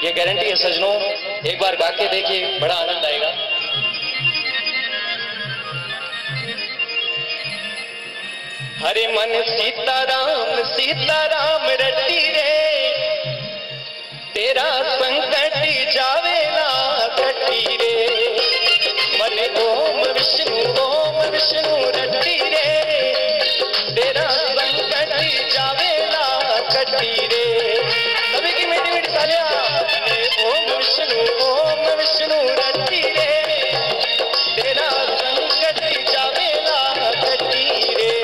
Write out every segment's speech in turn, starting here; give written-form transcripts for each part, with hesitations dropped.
ये गारंटी है सजनों, एक बार गा के देखिए, बड़ा आनंद आएगा। हरे मन सीताराम रटी रे, तेरा संकट जावेला कटी रे। मन ओम विष्णु रटी रे, तेरा संकट जावेला कटी रे। सभी की मीठी मीठी तालियां। ओम विष्णु रटी रे, तेरा संकट जावेला कटी रे।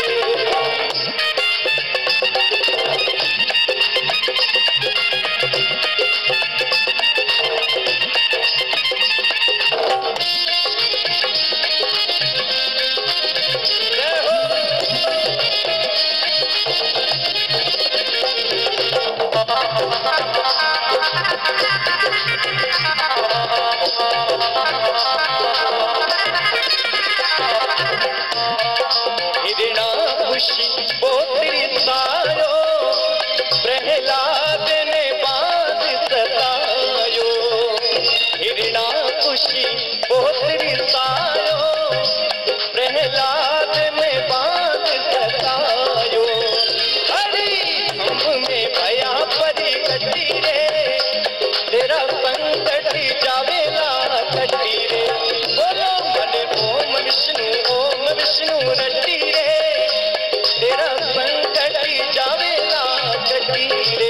प्रहलाद ने बात सतायो, हिरणाकुशी पोत्री सायो, प्रहलाद में बात सतायो। हरि हम में भया परी कटी रे, तेरा संकट जावेला कटी रे। बोलो मन ओम विष्णु रटी रे, तेरा संकट जावेला कटी रे।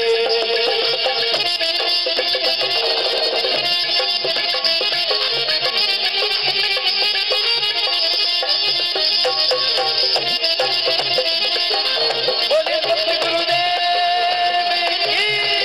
बोले सत्य गुरुदेव की।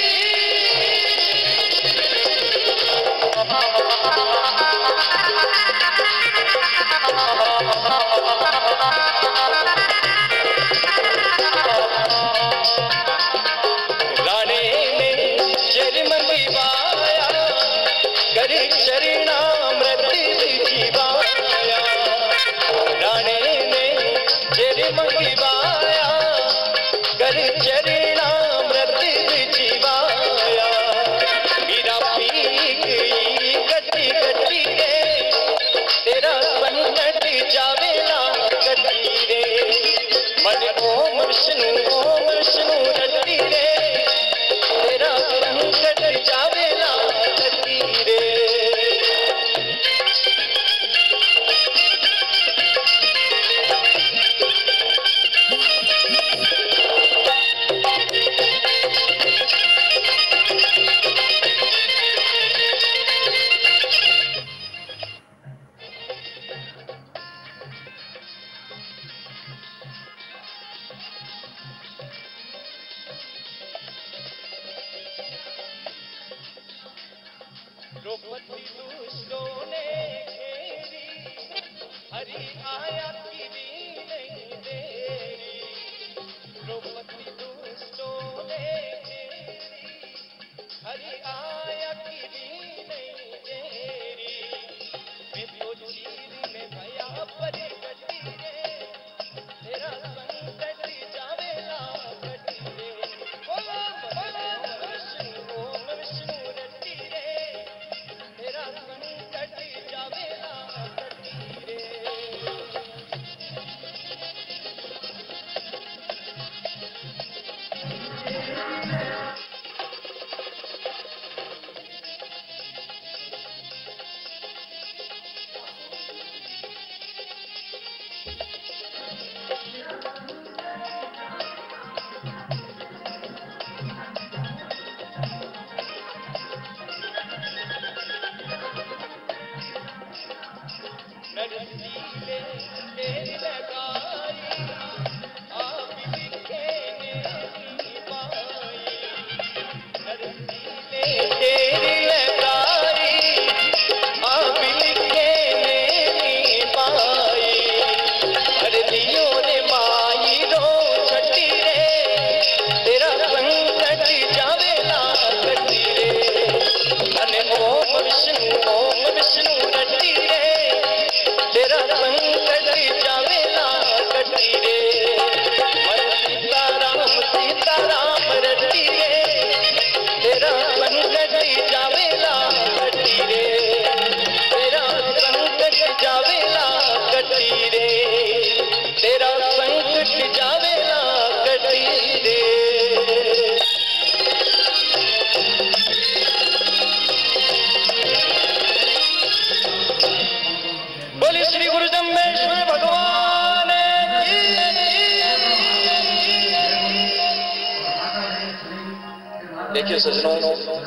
राणे ने चरमंदी बाया, करे चरणामृति जीवाया। राणे ने चरमंदी बाया, करे चरणामृति जीवाया। मीरा पी गई गति गति रे, तेरा संकट जावेला कटी रे। मन ओम विष्णु रटी रे, तेरा संकट जावेला कटी रे। द्रौपदी दुष्टों ने घेरी, हरि आया किरी नहीं देरी। द्रौपदी दुष्टों ने घेरी, हरि आया किरी नहीं देरी। मैं तो चीर में भया परी कटी रे, तेरा संकट जावेला कटी रे। ओम विष्णु रटी रे, तेरा संकट जावेला कटी रे। देखिए सजनों,